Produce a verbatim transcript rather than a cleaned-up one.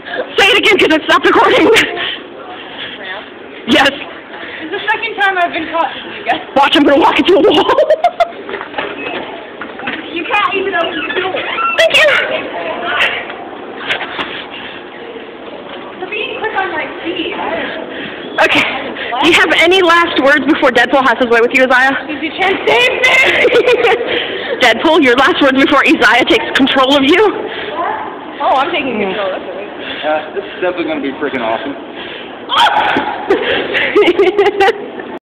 Say it again because it stopped recording. Yes. It's the second time I've been caught. Watch, I'm going to walk into a wall. You can't even open the door. Thank you. The being quick on my feet. Okay. Do you have any last words before Deadpool has his way with you, Isaiah? Did you try to save me? Deadpool, your last words before Isaiah takes control of you? Oh, I'm taking control. That's right. Uh, this is definitely going to be freaking awesome.